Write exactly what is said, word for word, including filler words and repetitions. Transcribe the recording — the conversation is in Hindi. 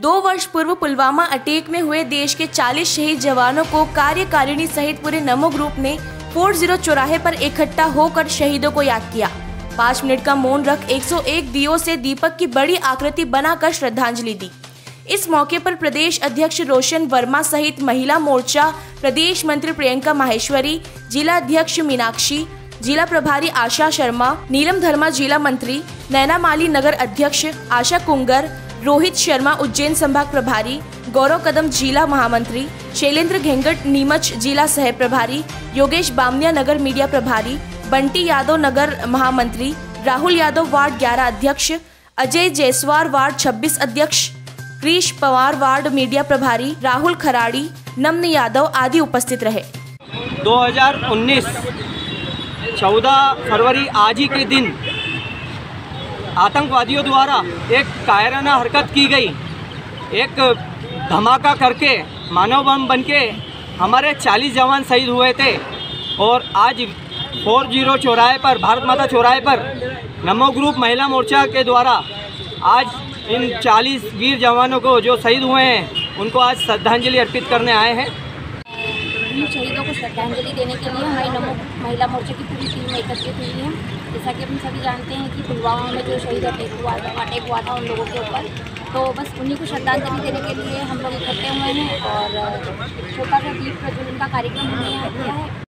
दो वर्ष पूर्व पुलवामा अटैक में हुए देश के चालीस शहीद जवानों को कार्यकारिणी सहित पूरे नमो ग्रुप ने फोर जीरो चौराहे पर इकट्ठा होकर शहीदों को याद किया। पाँच मिनट का मौन रख एक सौ एक दियों से दीपक की बड़ी आकृति बनाकर श्रद्धांजलि दी। इस मौके पर प्रदेश अध्यक्ष रोशन वर्मा सहित महिला मोर्चा प्रदेश मंत्री प्रियंका माहेश्वरी, जिला अध्यक्ष मीनाक्षी, जिला प्रभारी आशा शर्मा, नीलम धर्मा जिला मंत्री, नैना माली नगर अध्यक्ष आशा कुंगर, रोहित शर्मा उज्जैन संभाग प्रभारी, गौरव कदम जिला महामंत्री, शैलेंद्र घेंगट नीमच जिला सह प्रभारी, योगेश बामनिया नगर मीडिया प्रभारी, बंटी यादव नगर महामंत्री, राहुल यादव वार्ड ग्यारह अध्यक्ष, अजय जयसवार वार्ड छब्बीस अध्यक्ष, क्रिश पवार वार्ड मीडिया प्रभारी, राहुल खराड़ी, नम्न यादव आदि उपस्थित रहे। दो हज़ार उन्नीस चौदह फरवरी आज ही के दिन आतंकवादियों द्वारा एक कायराना हरकत की गई, एक धमाका करके मानव बम बनके हमारे चालीस जवान शहीद हुए थे। और आज फोर जीरो चौराहे पर, भारत माता चौराहे पर नमो ग्रुप महिला मोर्चा के द्वारा आज इन चालीस वीर जवानों को जो शहीद हुए हैं उनको आज श्रद्धांजलि अर्पित करने आए हैं। इन शहीदों को श्रद्धांजलि देने के लिए हमारी नमो महिला मोर्चा की पूरी टीम एकत्रित हुई है। जैसा कि हम सभी जानते हैं कि पुलवामा में जो शहीद अटैक हुआ था अटैक हुआ था उन लोगों के ऊपर, तो बस उन्हीं को श्रद्धांजलि देने के लिए हम लोग इकट्ठे हुए हैं और छोटा सा दीप प्रज्वलन का कार्यक्रम हमने यहाँ किया है।